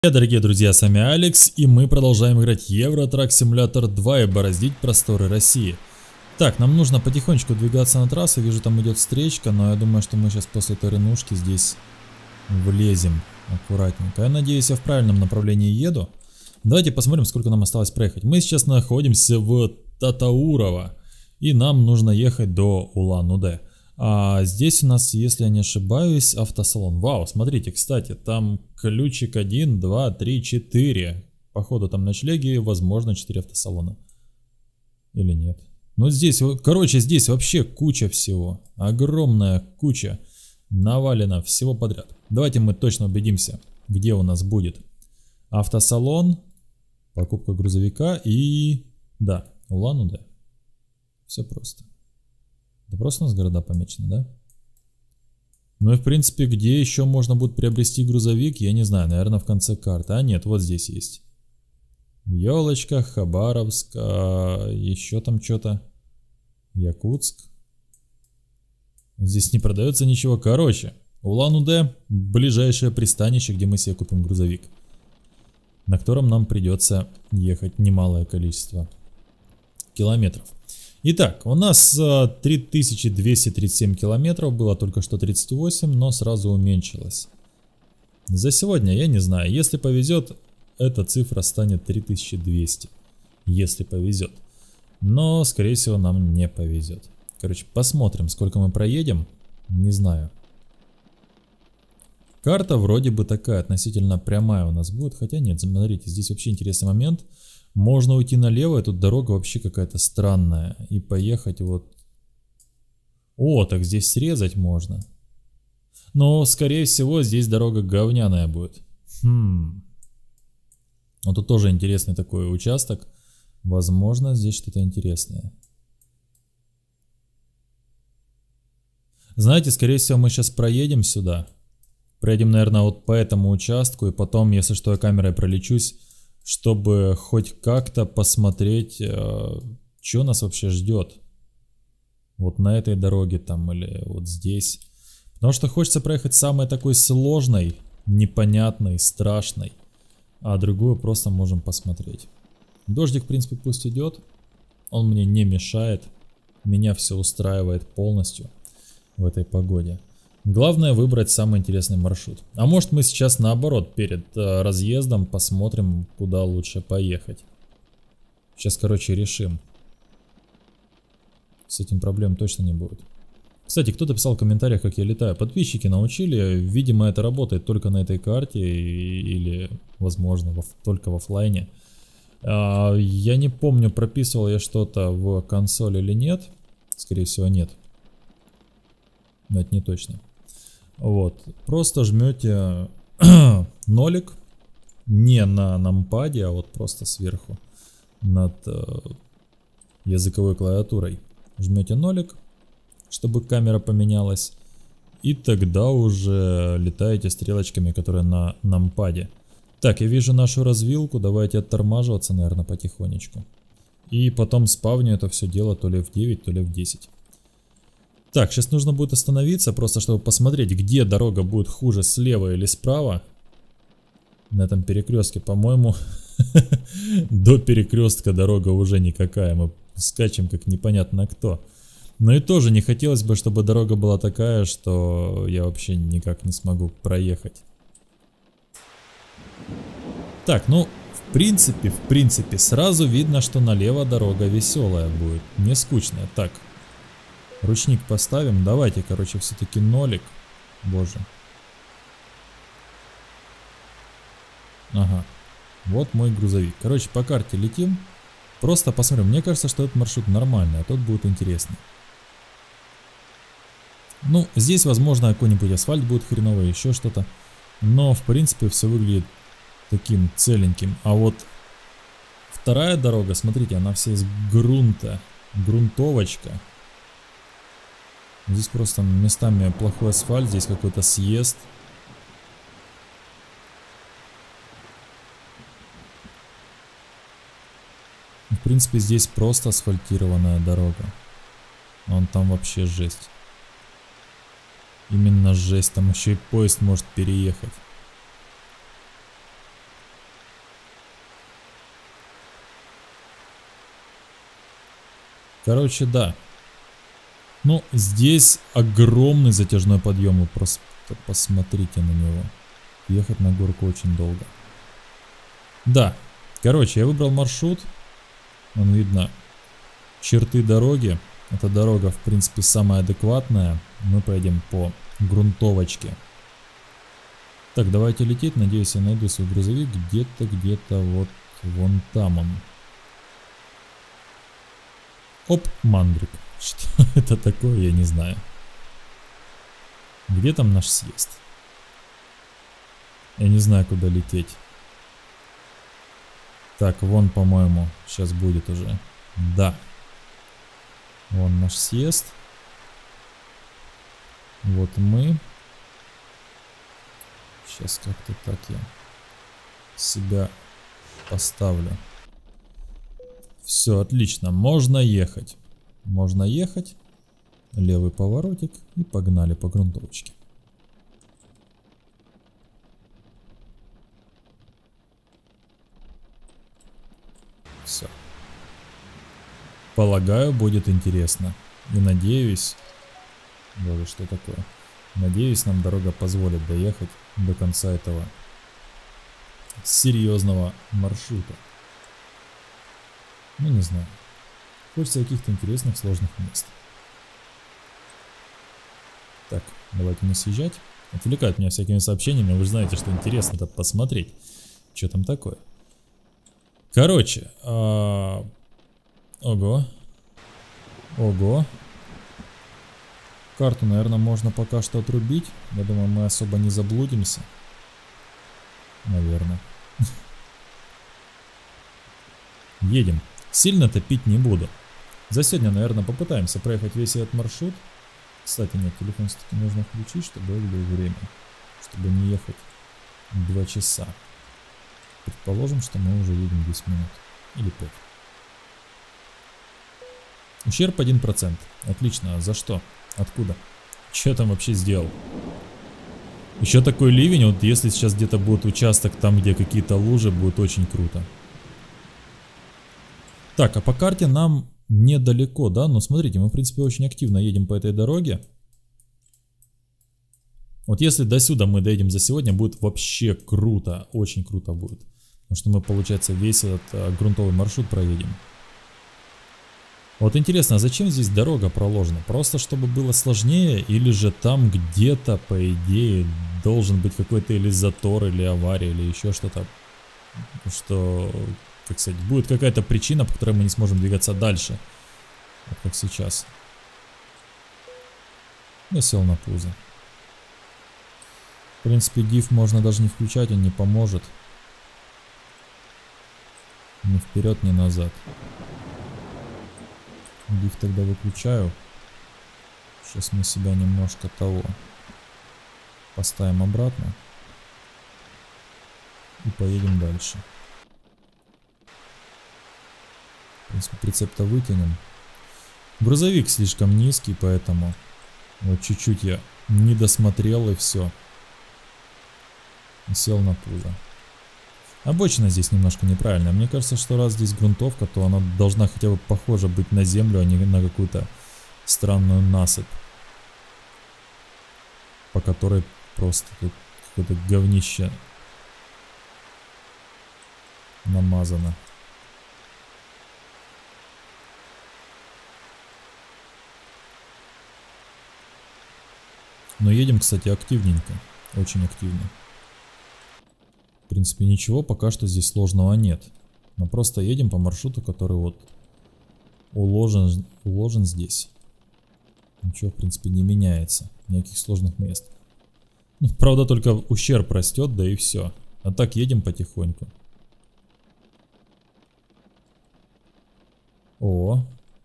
Привет, дорогие друзья, с вами Алекс, и мы продолжаем играть Euro Truck Simulator 2 и бороздить просторы России. Так, нам нужно потихонечку двигаться на трассу, вижу, там идет встречка, но я думаю, что мы сейчас после этой рынушки здесь влезем аккуратненько. Я надеюсь, я в правильном направлении еду. Давайте посмотрим, сколько нам осталось проехать. Мы сейчас находимся в Татаурово, и нам нужно ехать до Улан-Удэ. А здесь у нас, если я не ошибаюсь, автосалон. Вау, смотрите, кстати, там ключик 1, 2, 3, 4. Походу там ночлеги, возможно 4 автосалона. Или нет? Ну здесь, короче, здесь вообще куча всего. Огромная куча. Навалено всего подряд. Давайте мы точно убедимся, где у нас будет автосалон, покупка грузовика и... Да, Улан-Удэ. Все просто. Это просто у нас города помечены, да? Ну и в принципе, где еще можно будет приобрести грузовик, я не знаю, наверное в конце карты. А нет, вот здесь есть. В Елочках, Хабаровск, еще там что-то. Якутск. Здесь не продается ничего. Короче, Улан-Удэ — ближайшее пристанище, где мы себе купим грузовик, на котором нам придется ехать немалое количество километров. Итак, у нас 3237 километров, было только что 38, но сразу уменьшилось. За сегодня, я не знаю, если повезет, эта цифра станет 3200, если повезет. Но, скорее всего, нам не повезет. Короче, посмотрим, сколько мы проедем, не знаю. Карта вроде бы такая, относительно прямая у нас будет, хотя нет, смотрите, здесь вообще интересный момент. Можно уйти налево, и тут дорога вообще какая-то странная. И поехать вот... О, так здесь срезать можно. Но, скорее всего, здесь дорога говняная будет. Вот тут тоже интересный такой участок. Возможно, здесь что-то интересное. Знаете, скорее всего, мы сейчас проедем сюда. Проедем, наверное, вот по этому участку. И потом, если что, я камерой пролечусь, чтобы хоть как-то посмотреть, что нас вообще ждет. Вот на этой дороге там или вот здесь. Потому что хочется проехать самой такой сложной, непонятной, страшной. А другую просто можем посмотреть. Дождик, в принципе, пусть идет. Он мне не мешает. Меня все устраивает полностью в этой погоде. Главное выбрать самый интересный маршрут. А может мы сейчас наоборот перед разъездом посмотрим, куда лучше поехать. Сейчас, короче, решим. С этим проблем точно не будет. Кстати, кто-то писал в комментариях, как я летаю. Подписчики научили. Видимо, это работает только на этой карте или, возможно, только в оффлайне. Я не помню, прописывал я что-то в консоль или нет. Скорее всего, нет. Но это не точно. Вот, просто жмете нолик, не на нампаде, а вот просто сверху над языковой клавиатурой. Жмете нолик, чтобы камера поменялась, и тогда уже летаете стрелочками, которые на нампаде. Так, я вижу нашу развилку, давайте оттормаживаться, наверное, потихонечку. И потом спавню это все дело то ли в 9, то ли в 10. Так, сейчас нужно будет остановиться, просто чтобы посмотреть, где дорога будет хуже, слева или справа. На этом перекрестке, по-моему, до перекрестка дорога уже никакая. Мы скачем как непонятно кто. Но и тоже не хотелось бы, чтобы дорога была такая, что я вообще никак не смогу проехать. Так, ну, в принципе, сразу видно, что налево дорога веселая будет, не скучная. Так. Ручник поставим. Давайте, короче, все-таки нолик. Боже. Ага. Вот мой грузовик. Короче, по карте летим. Просто посмотрим. Мне кажется, что этот маршрут нормальный, а тот будет интересный. Ну, здесь, возможно, какой-нибудь асфальт будет хреновый, еще что-то. Но, в принципе, все выглядит таким целеньким. А вот вторая дорога, смотрите, она вся из грунта. Грунтовочка. Здесь просто местами плохой асфальт, здесь какой-то съезд. В принципе, здесь просто асфальтированная дорога. Вон там вообще жесть. Именно жесть, там еще и поезд может переехать. Короче, да. Ну, здесь огромный затяжной подъем. Вы просто посмотрите на него. Ехать на горку очень долго. Да. Короче, я выбрал маршрут. Вон видно черты дороги. Эта дорога, в принципе, самая адекватная. Мы поедем по грунтовочке. Так, давайте лететь. Надеюсь, я найду свой грузовик где-то вот вон там он. Оп, мандрик. Что это такое, я не знаю. Где там наш съезд? Я не знаю, куда лететь. Так, вон, по-моему, сейчас будет уже. Да. Вон наш съезд. Вот мы. Сейчас как-то так я себя поставлю. Все, отлично. Можно ехать. Можно ехать. Левый поворотик. И погнали по грунтовочке. Все. Полагаю, будет интересно. И надеюсь... Боже, что такое? Надеюсь, нам дорога позволит доехать до конца этого серьезного маршрута. Ну, не знаю. Хочется каких-то интересных, сложных мест. Так, давайте не съезжать. Отвлекают меня всякими сообщениями. Вы же знаете, что интересно-то посмотреть. Что там такое? Короче. Ого. Ого. Карту, наверное, можно пока что отрубить. Я думаю, мы особо не заблудимся. Наверное. Едем. Сильно топить не буду. За сегодня, наверное, попытаемся проехать весь этот маршрут. Кстати, нет, телефон все-таки нужно включить, чтобы было время. Чтобы не ехать 2 часа. Предположим, что мы уже едем 10 минут. Или 5. Ущерб 1%. Отлично. А за что? Откуда? Что я там вообще сделал? Еще такой ливень. Вот если сейчас где-то будет участок там, где какие-то лужи, будет очень круто. Так, а по карте нам недалеко, да? Но смотрите, мы в принципе очень активно едем по этой дороге. Вот если до сюда мы доедем за сегодня, будет вообще круто. Очень круто будет. Потому что мы, получается, весь этот грунтовый маршрут проедем. Вот интересно, а зачем здесь дорога проложена? Просто чтобы было сложнее? Или же там где-то, по идее, должен быть какой-то или затор, или авария, или еще что-то? Что, как сказать, будет какая-то причина, по которой мы не сможем двигаться дальше. Вот как сейчас. Я сел на пузо. В принципе, диф можно даже не включать, он не поможет. Ни вперед, ни назад. Диф тогда выключаю. Сейчас мы себя немножко того поставим обратно. И поедем дальше. В принципе, прицеп-то вытянем. Грузовик слишком низкий, поэтому вот чуть-чуть я не досмотрел и все. И сел на пузо. Обочина здесь немножко неправильная. Мне кажется, что раз здесь грунтовка, то она должна хотя бы похожа быть на землю, а не на какую-то странную насыпь, по которой просто тут какое-то говнище намазано. Но едем, кстати, активненько. Очень активно. В принципе, ничего пока что здесь сложного нет. Мы просто едем по маршруту, который вот уложен здесь. Ничего, в принципе, не меняется. Никаких сложных мест. Ну, правда, только ущерб растет, да и все. А так едем потихоньку. О.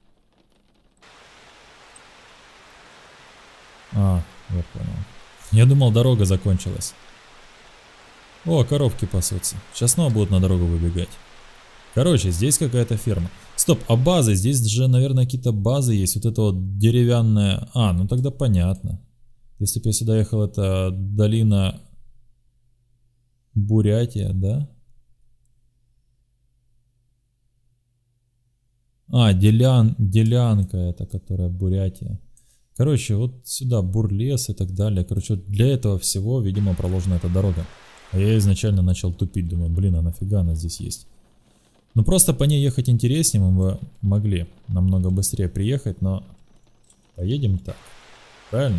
А, я понял. Я думал, дорога закончилась. О, коровки пасутся. Сейчас снова будут на дорогу выбегать. Короче, здесь какая-то ферма. Стоп, а базы? Здесь же, наверное, какие-то базы есть. Вот это вот деревянная... А, ну тогда понятно. Если бы я сюда ехал, это долина Бурятия, да? А, делянка это, которая Бурятия. Короче, вот сюда Бурлес и так далее. Короче, вот для этого всего, видимо, проложена эта дорога. А я изначально начал тупить, думаю, блин, а нафига она здесь есть? Ну просто по ней ехать интереснее, мы бы могли намного быстрее приехать, но поедем так. Правильно?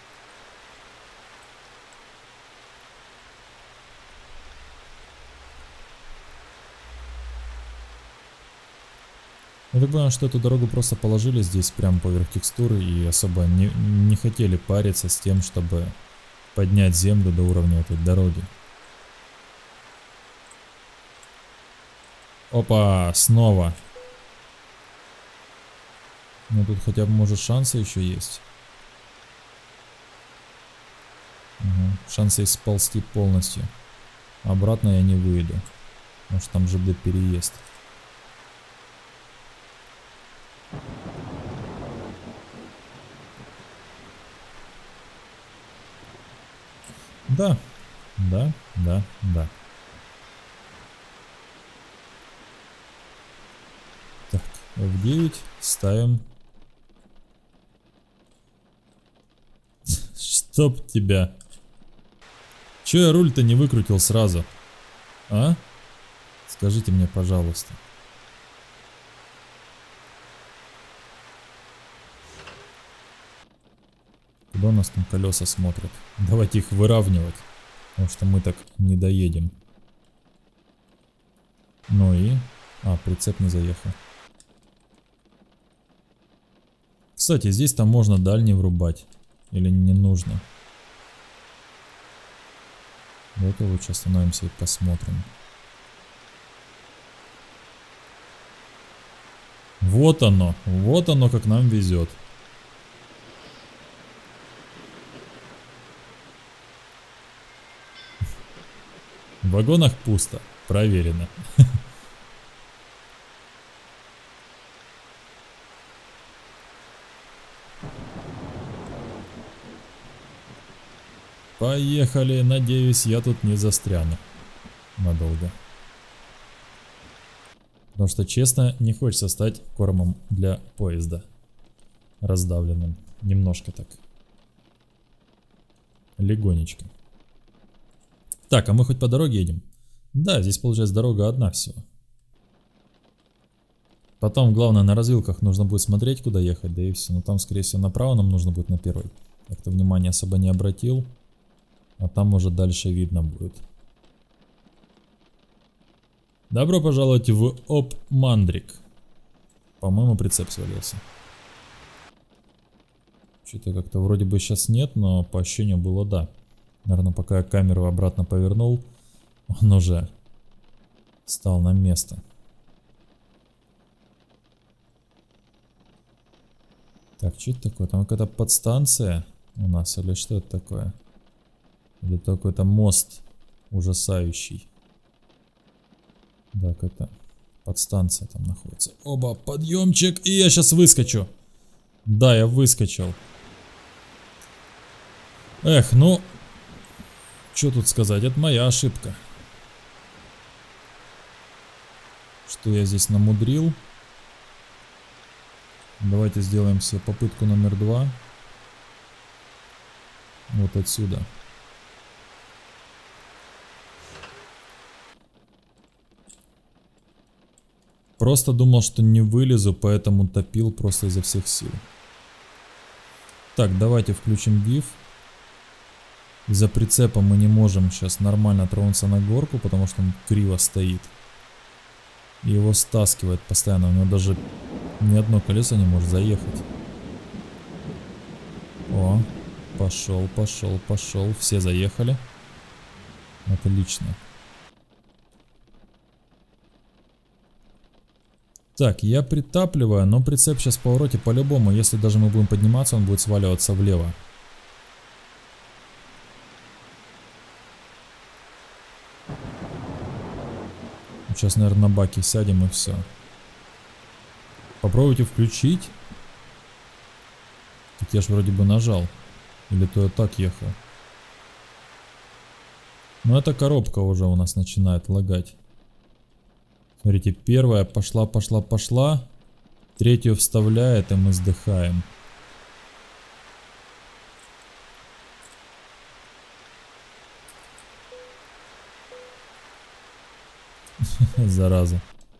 Я так понял, что эту дорогу просто положили здесь прямо поверх текстуры и особо не хотели париться с тем, чтобы поднять землю до уровня этой дороги. Опа, снова. Ну тут хотя бы может шансы еще есть. Угу. Шансы есть сползти полностью. Обратно я не выйду. Может там ЖД переезд. Да, да. Так, F9 ставим. Чтоб тебя. Че я руль-то не выкрутил сразу? А? Скажите мне, пожалуйста. Куда у нас там колеса смотрят? Давайте их выравнивать. Потому что мы так не доедем. Ну и... А, прицеп не заехал. Кстати, здесь там можно дальний врубать. Или не нужно? Давайте лучше остановимся и посмотрим. Вот оно как нам везет. В вагонах пусто, проверено. Поехали, надеюсь, я тут не застряну надолго. Потому что, честно, не хочется стать кормом для поезда. Раздавленным. Немножко так. Легонечко. Так, а мы хоть по дороге едем? Да, здесь получается дорога одна всего. Потом, главное, на развилках нужно будет смотреть, куда ехать, да и все. Но там, скорее всего, направо нам нужно будет на первой. Как-то внимание особо не обратил. А там уже дальше видно будет. Добро пожаловать в Оп-Мандрик. По-моему, прицеп свалился. Что-то как-то вроде бы сейчас нет, но по ощущению было да. Наверное, пока я камеру обратно повернул, он уже стал на место. Так, что это такое? Там какая-то подстанция у нас или что это такое? Или это какой-то мост ужасающий? Да, какая-то подстанция там находится. Оба, подъемчик, и я сейчас выскочу. Да, я выскочил. Эх, ну, что тут сказать, это моя ошибка. Что я здесь намудрил. Давайте сделаем себе попытку номер 2. Вот отсюда. Просто думал, что не вылезу, поэтому топил просто изо всех сил. Так, давайте включим диф. Из-за прицепа мы не можем сейчас нормально тронуться на горку, потому что он криво стоит. И его стаскивает постоянно, у него даже ни одно колесо не может заехать. О, пошел, все заехали. Отлично. Так, я притапливаю, но прицеп сейчас в повороте по-любому, если даже мы будем подниматься, он будет сваливаться влево. Сейчас, наверное, на баке сядем и все. Попробуйте включить. Так я ж вроде бы нажал. Или то я так ехал. Но эта коробка уже у нас начинает лагать. Смотрите, первая пошла. Третью вставляет, и мы сдыхаем. Зараза.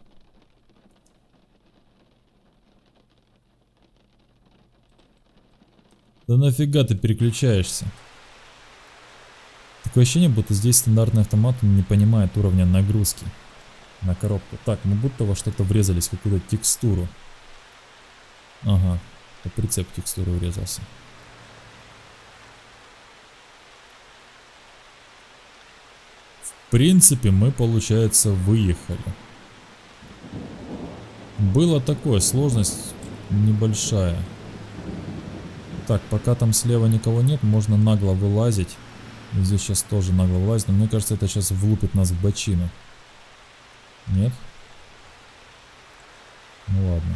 Да нафига ты переключаешься? Такое ощущение, будто здесь стандартный автомат не понимает уровня нагрузки на коробку. Так, мы будто во что-то врезались, в какую-то текстуру. Ага, по прицеп текстуры врезался. В принципе, мы, получается, выехали. Было такое, сложность небольшая. Так, пока там слева никого нет, можно нагло вылазить. И здесь сейчас тоже нагло вылазить, но мне кажется, это сейчас влупит нас в бочину. Нет? Ну ладно.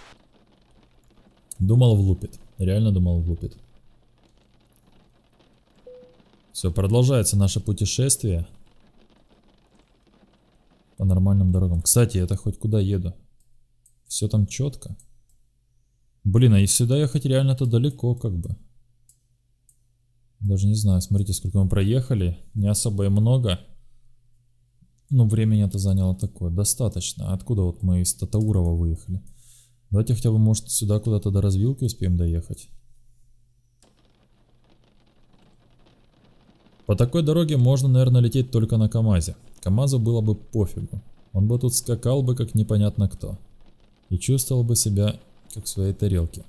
Думал, влупит. Реально думал, влупит. Все, продолжается наше путешествие по нормальным дорогам. Кстати, это хоть куда еду? Все там четко. Блин, а и сюда ехать реально-то далеко, как бы. Даже не знаю, смотрите, сколько мы проехали. Не особо и много. Ну, времени это заняло такое. Достаточно. Откуда вот мы из Татаурова выехали? Давайте хотя бы, может, сюда куда-то до развилки успеем доехать. По такой дороге можно, наверное, лететь только на КамАЗе. КамАЗу было бы пофигу. Он бы тут скакал бы, как непонятно кто. И чувствовал бы себя, как в своей тарелке.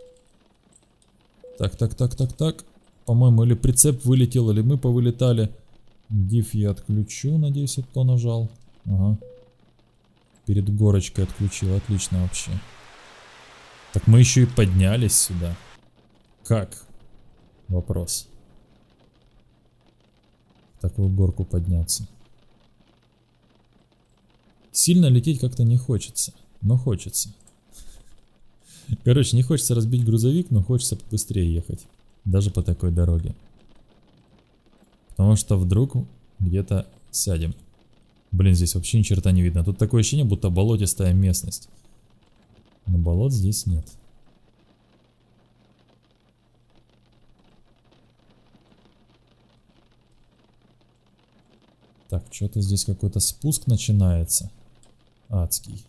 Так. По-моему, или прицеп вылетел, или мы повылетали. Диф я отключу, надеюсь, я то нажал. Ага. Перед горочкой отключил, отлично вообще. Так мы еще и поднялись сюда. Как? Вопрос. В такую горку подняться. Сильно лететь как-то не хочется, но хочется. Короче, не хочется разбить грузовик, но хочется побыстрее ехать. Даже по такой дороге. Потому что вдруг где-то сядем. Блин, здесь вообще ни черта не видно. Тут такое ощущение, будто болотистая местность. Но болот здесь нет. Так, что-то здесь какой-то спуск начинается. Адский.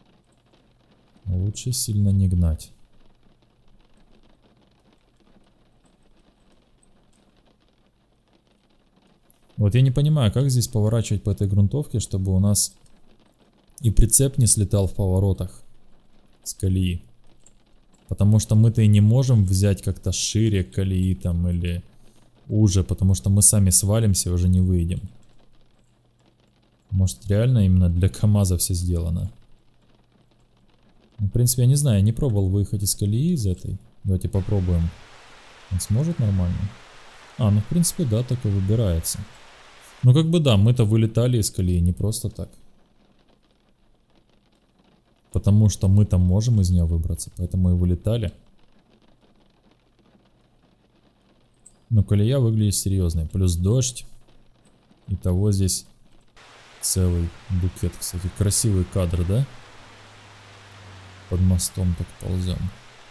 Лучше сильно не гнать. Вот я не понимаю, как здесь поворачивать по этой грунтовке, чтобы у нас и прицеп не слетал в поворотах с колеи. Потому что мы-то и не можем взять как-то шире колеи там или уже, потому что мы сами свалимся и уже не выйдем. Может, реально именно для КамАЗа все сделано. Ну, в принципе, я не знаю, я не пробовал выехать из колеи из этой. Давайте попробуем. Он сможет нормально? А, ну в принципе, да, так и выбирается. Ну как бы да, мы-то вылетали из колеи не просто так. Потому что мы-то можем из нее выбраться, поэтому и вылетали. Но колея выглядит серьезной. Плюс дождь. Итого здесь целый букет. Кстати, красивый кадр, да? Под мостом так ползем.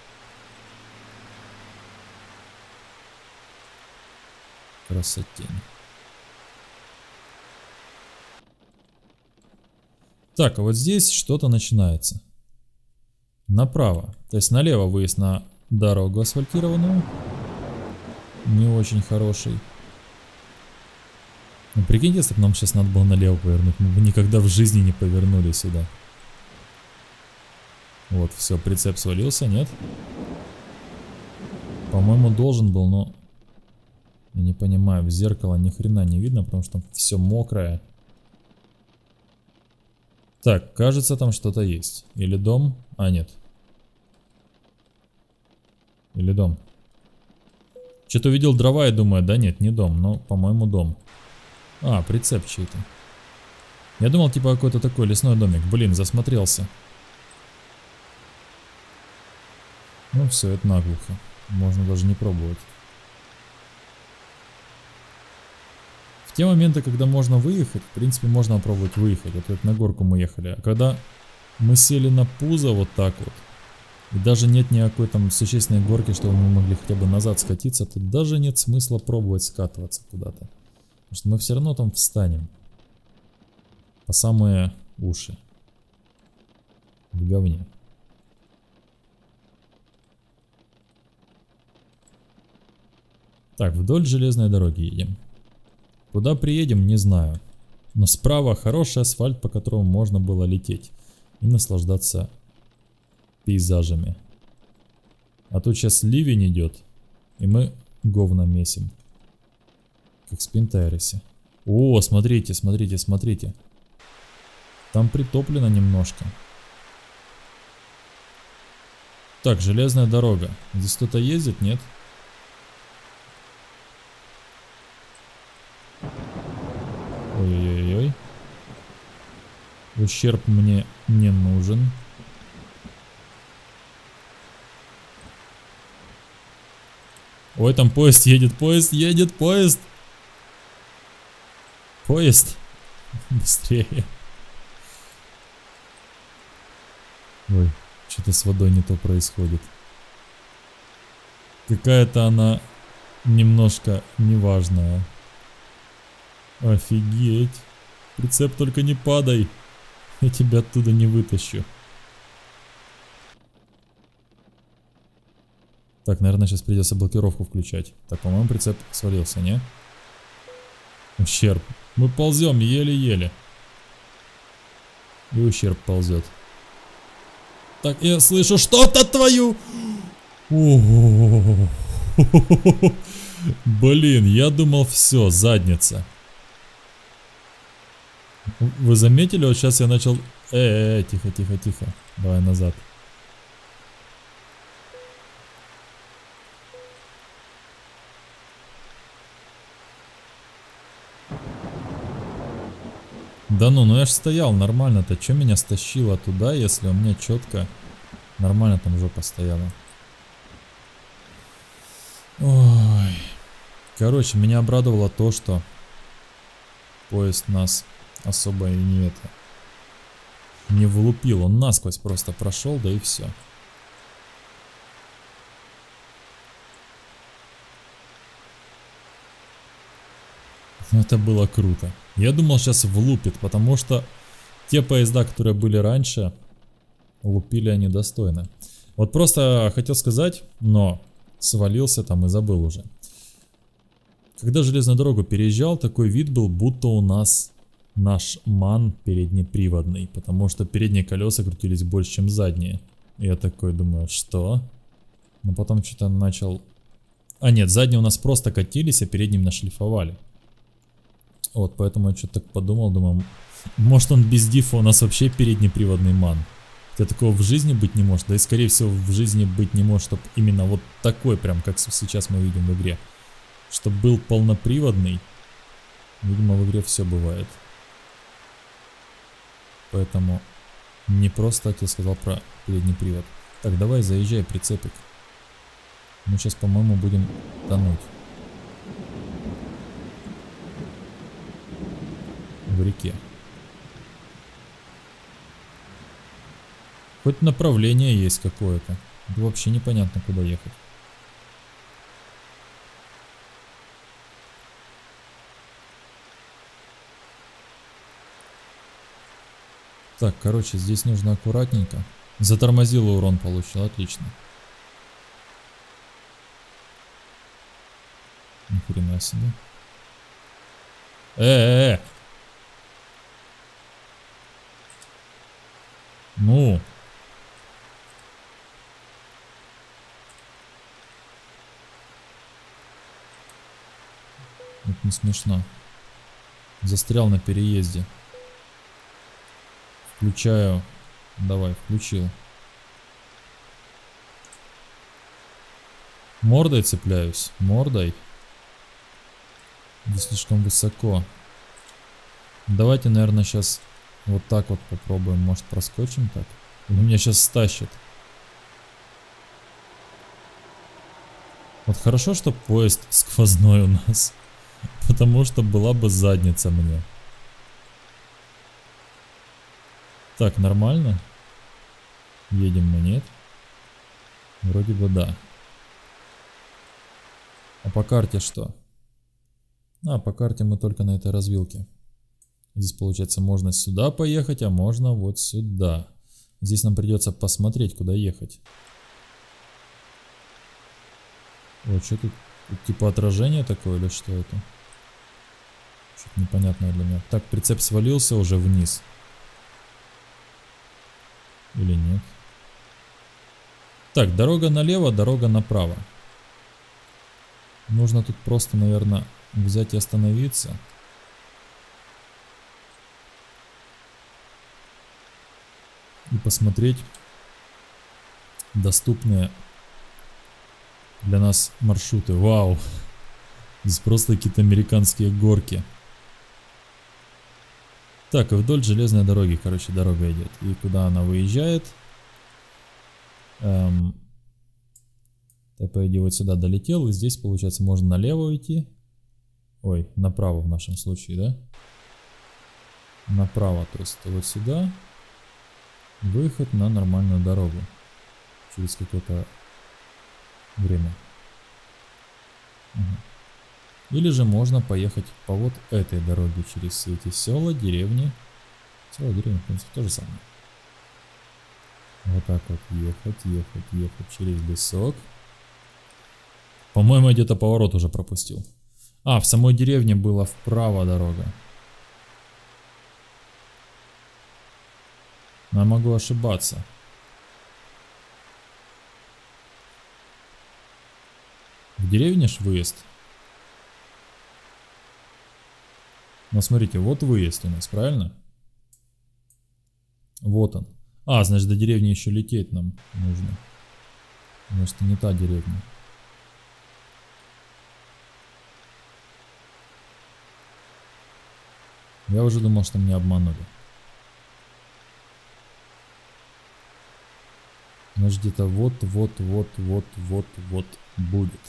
Красотень. Так, а вот здесь что-то начинается. Направо. То есть налево выезд на дорогу асфальтированную. Не очень хороший. Ну, прикиньте, если бы нам сейчас надо было налево повернуть. Мы бы никогда в жизни не повернули сюда. Вот, все, прицеп свалился, нет? По-моему, должен был, но... Я не понимаю, в зеркало ни хрена не видно, потому что там все мокрое. Так, кажется, там что-то есть. Или дом? А, нет. Или дом. Что-то увидел дрова и думаю, да нет, не дом, но, по-моему, дом. А, прицеп чей-то. Я думал, типа, какой-то такой лесной домик. Блин, засмотрелся. Ну все, это наглухо. Можно даже не пробовать. В те моменты, когда можно выехать, в принципе, можно попробовать выехать. Вот как на горку мы ехали. А когда мы сели на пузо вот так вот, И даже нет никакой там существенной горки, чтобы мы могли хотя бы назад скатиться. Тут даже нет смысла пробовать скатываться куда-то. Потому что мы все равно там встанем. По самые уши. В говне. Так, вдоль железной дороги едем. Куда приедем, не знаю. Но справа хороший асфальт, по которому можно было лететь. И наслаждаться пейзажами. А тут сейчас ливень идет. И мы говно месим. Как в Спинтайресе. О, смотрите, смотрите, смотрите. Там притоплено немножко. Так, железная дорога. Здесь кто-то ездит, нет? Ой-ой-ой. Ущерб мне не нужен. Ой, там поезд едет, поезд едет, поезд. Поезд. Быстрее. Ой, что-то с водой не то происходит. Какая-то она немножко неважная. Офигеть. Прицеп, только не падай. Я тебя оттуда не вытащу. Так, наверное, сейчас придется блокировку включать. Так, по-моему, прицеп свалился, не? Ущерб. Мы ползем еле-еле. И ущерб ползет. Так, я слышу что-то твою. О-о-о-о. Блин, я думал, все, задница. Вы заметили, вот сейчас я начал... Тихо, тихо, тихо. Давай назад. Да ну я ж стоял нормально-то. Че меня стащило туда, если у меня четко нормально там жопа стояла? Ой. Короче, меня обрадовало то, что поезд нас особо и не влупил. Он насквозь просто прошел, да и все. Это было круто. Я думал, сейчас влупит, потому что те поезда, которые были раньше, лупили они достойно. Вот просто хотел сказать, но свалился там и забыл уже. Когда железную дорогу переезжал, такой вид был, будто у нас наш МАН переднеприводный, потому что передние колеса крутились больше, чем задние. Я такой думаю, что? Но потом что-то начал... А нет, задние у нас просто катились, а передним нашлифовали. Вот, поэтому я что-то так подумал, думаю, может он без дифа у нас вообще переднеприводный МАН. Хотя такого в жизни быть не может, да и скорее всего в жизни быть не может, чтобы именно вот такой, прям как сейчас мы видим в игре. Чтобы был полноприводный, видимо в игре все бывает. Поэтому не просто так я сказал про передний привод. Так, давай заезжай, прицепик. Мы сейчас, по-моему, будем тонуть. В реке. Хоть направление есть какое-то. Да вообще непонятно, куда ехать. Так, короче, здесь нужно аккуратненько. Затормозил и урон получил, отлично. Ни хрена себе. Ну. Это не смешно. Застрял на переезде. Включаю. Давай, включил. Мордой цепляюсь. Мордой. Здесь слишком высоко. Давайте, наверное, сейчас вот так вот попробуем. Может, проскочим так? Или меня сейчас стащит. Вот хорошо, что поезд сквозной у нас. Потому что была бы задница мне. Так, нормально? Едем мы, нет? Вроде бы да. А по карте что? А, по карте мы только на этой развилке. Здесь, получается, можно сюда поехать, а можно вот сюда. Здесь нам придется посмотреть, куда ехать. О, что тут? Тут типа отражение такое или что это? Что-то непонятное для меня. Так, прицеп свалился уже вниз. Или нет? Так, дорога налево, дорога направо. Нужно тут просто, наверное, взять и остановиться. И посмотреть доступные для нас маршруты. Вау! Здесь просто какие-то американские горки. Так, и вдоль железной дороги, короче, дорога идет. И куда она выезжает? Я, по идее, вот сюда долетел. И здесь, получается, можно налево уйти. Ой, направо в нашем случае, да? Направо, то есть вот сюда. Выход на нормальную дорогу. Через какое-то время. Угу. Или же можно поехать по вот этой дороге через все эти села, деревни. Села, деревни, в принципе, то же самое. Вот так вот ехать, ехать, ехать через лесок. По-моему, я где-то поворот уже пропустил. А, в самой деревне была вправо дорога. Но я могу ошибаться. В деревне ж выезд. Но смотрите, вот выезд у нас, правильно? Вот он. А, значит, до деревни еще лететь нам нужно. Значит, не та деревня. Я уже думал, что меня обманули. Значит, где-то вот будет.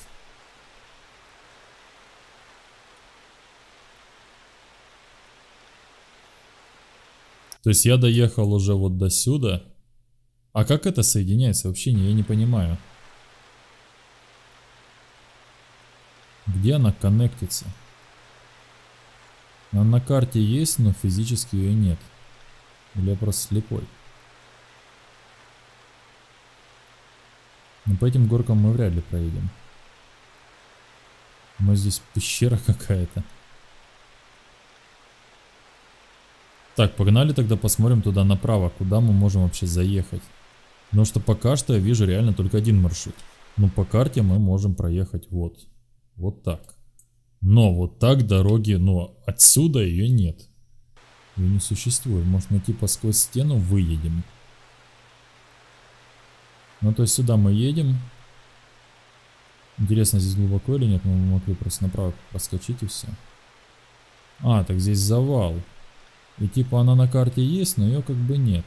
То есть я доехал уже вот до сюда. А как это соединяется? Вообще я не понимаю. Где она коннектится? Она на карте есть, но физически ее нет. Или я просто слепой? Но по этим горкам мы вряд ли проедем. Но здесь пещера какая-то. Так, погнали тогда посмотрим туда направо, куда мы можем вообще заехать. Потому что пока что я вижу реально только один маршрут. Но по карте мы можем проехать вот. Вот так. Но вот так дороги, ну отсюда ее нет. Ее не существует. Может мы типа сквозь стену выедем. Ну то есть сюда мы едем. Интересно, здесь глубоко или нет? Мы могли просто направо проскочить и все. А, так здесь завал. И типа она на карте есть, но ее как бы нет.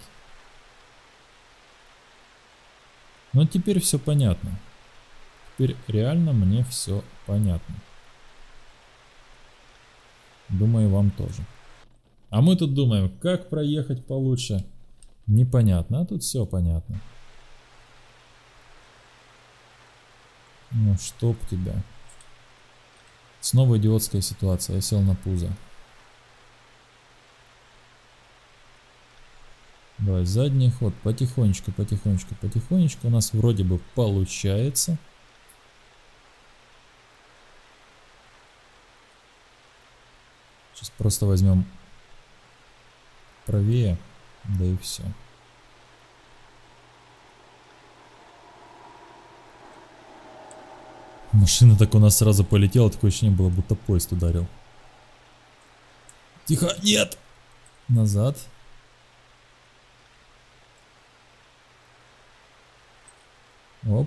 Но теперь все понятно. Теперь реально мне все понятно. Думаю, вам тоже. А мы тут думаем, как проехать получше. Непонятно, а тут все понятно. Ну чтоб тебя. Снова идиотская ситуация. Я сел на пузо. Давай задний ход. Потихонечку, потихонечку, потихонечку. У нас вроде бы получается. Сейчас просто возьмем правее. Да и все. Машина так у нас сразу полетела. Такое ощущение было, будто поезд ударил. Тихо, нет! Назад. Оп.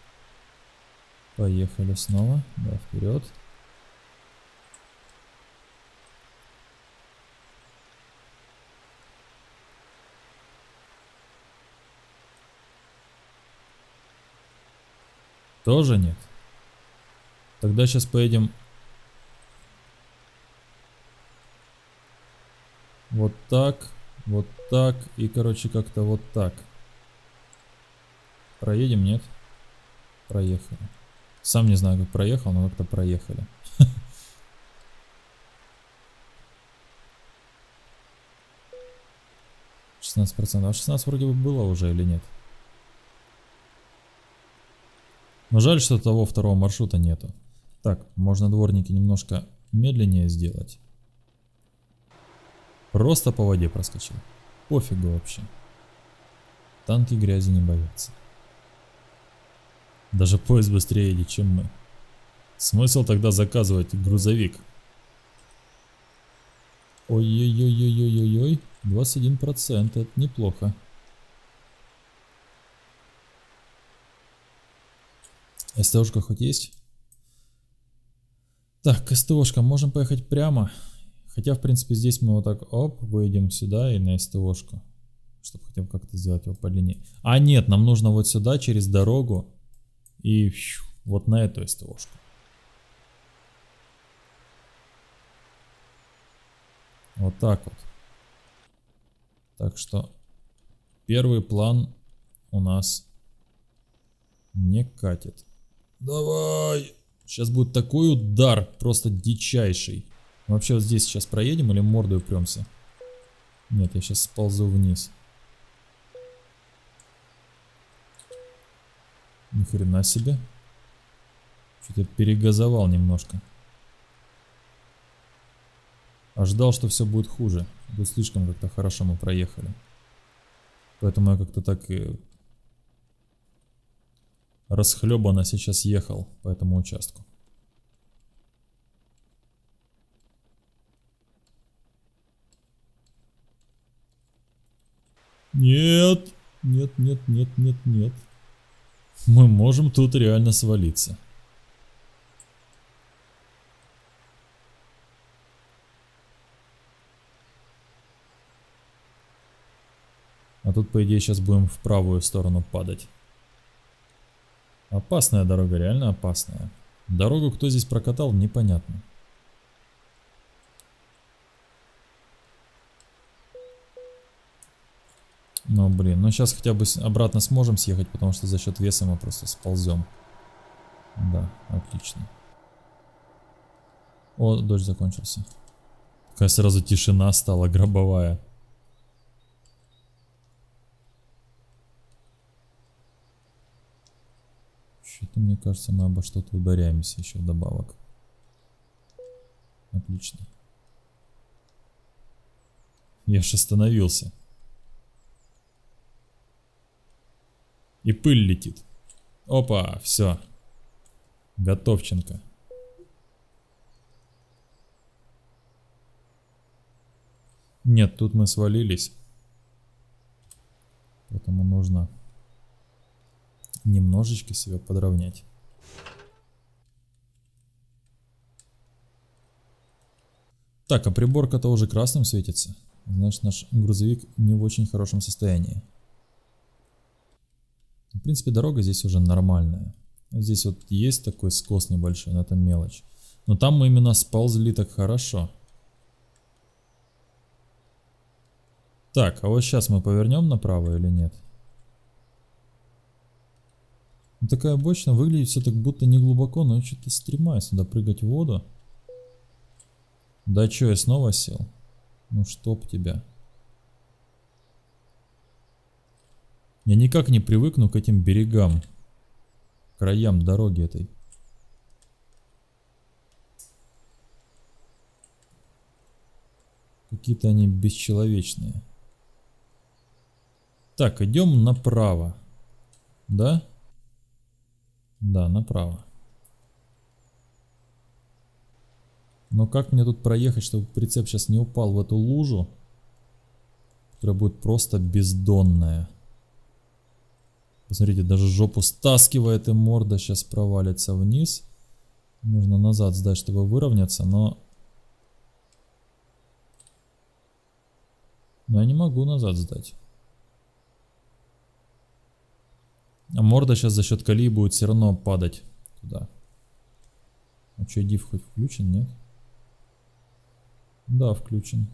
Поехали снова. Да, вперед. Тоже нет. Тогда сейчас поедем вот так и, короче, как-то вот так. Проедем, нет? проехали. Сам не знаю, как проехал, но как-то проехали. 16%. А 16 вроде бы было уже или нет? Но жаль, что того второго маршрута нету. Так, можно дворники немножко медленнее сделать. Просто по воде проскочил. Пофигу вообще. Танки грязи не боятся. Даже поезд быстрее едет, чем мы. Смысл тогда заказывать грузовик? Ой-ой-ой-ой-ой-ой-ой. 21%. Это неплохо. СТОшка хоть есть? Так, СТОшка. Можем поехать прямо. Хотя, в принципе, здесь мы вот так, оп, выйдем сюда и на СТОшку. Чтобы хотя бы как-то сделать его по длине. А нет, нам нужно вот сюда, через дорогу. И вот на эту СТОшку. Вот так вот. Так что первый план у нас не катит. Давай! Сейчас будет такой удар, просто дичайший. Вообще вот здесь сейчас проедем или мордой упремся? Нет, я сейчас сползу вниз. Ни хрена себе. Что-то перегазовал немножко. Ожидал, что все будет хуже. Тут слишком как-то хорошо мы проехали. Поэтому я как-то так и расхлебанно сейчас ехал по этому участку. Нет, нет, нет, нет, нет, нет. Мы можем тут реально свалиться. А тут, по идее, сейчас будем в правую сторону падать. Опасная дорога, реально опасная. Дорогу кто здесь прокатал, непонятно. Ну, блин, ну сейчас хотя бы обратно сможем съехать, потому что за счет веса мы просто сползем. Да, отлично. О, дождь закончился. Такая сразу тишина стала гробовая. Что-то, мне кажется, мы обо что-то ударяемся еще вдобавок. Отлично. Я ж остановился. И пыль летит. Опа, все. Готовченко. Нет, тут мы свалились. Поэтому нужно немножечко себя подровнять. Так, а приборка-то уже красным светится. Значит, наш грузовик не в очень хорошем состоянии. В принципе, дорога здесь уже нормальная. Здесь вот есть такой скос небольшой, но это мелочь. Но там мы именно сползли так хорошо. Так, а вот сейчас мы повернем направо или нет? Ну, такая бочина выглядит все так будто не глубоко, но я что-то стремаюсь сюда прыгать в воду. Да что, я снова сел? Ну чтоб тебя. Я никак не привыкну к этим берегам, краям дороги этой. Какие-то они бесчеловечные. Так, идем направо. Да? Да, направо. Но как мне тут проехать, чтобы прицеп сейчас не упал в эту лужу, которая будет просто бездонная? Посмотрите, даже жопу стаскивает, и морда сейчас провалится вниз. Нужно назад сдать, чтобы выровняться, но я не могу назад сдать. А морда сейчас за счет колеи будет все равно падать туда. А что, диф хоть включен, нет? Да, включен.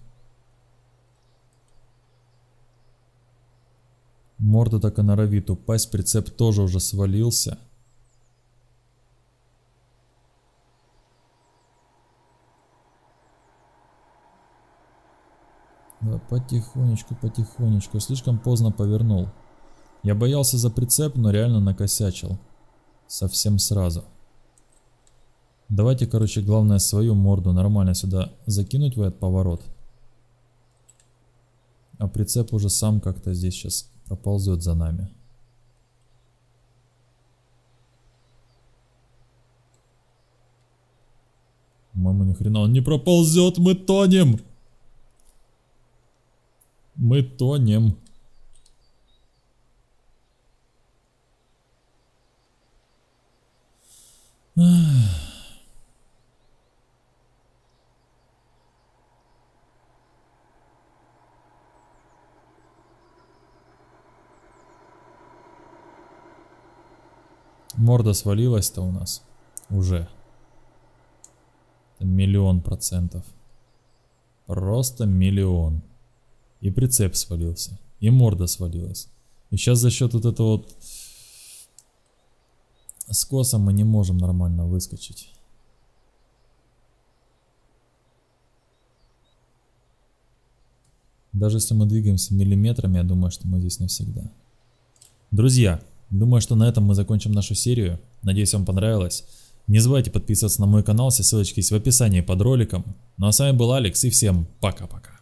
Морда так и норовит упасть, прицеп тоже уже свалился. потихонечку, потихонечку. Слишком поздно повернул. Я боялся за прицеп, но реально накосячил. Совсем сразу. Давайте, короче, главное свою морду нормально сюда закинуть в этот поворот. А прицеп уже сам как-то здесь сейчас проползет за нами. По-моему, ни хрена он не проползет, мы тонем! Мы тонем. Морда свалилась-то у нас уже. 1000000%. Просто миллион. И прицеп свалился. И морда свалилась. И сейчас за счет вот этого вот скоса мы не можем нормально выскочить. Даже если мы двигаемся миллиметрами, я думаю, что мы здесь навсегда. Друзья, думаю, что на этом мы закончим нашу серию. Надеюсь, вам понравилось. Не забывайте подписываться на мой канал, все ссылочки есть в описании под роликом. Ну а с вами был Алекс, и всем пока-пока.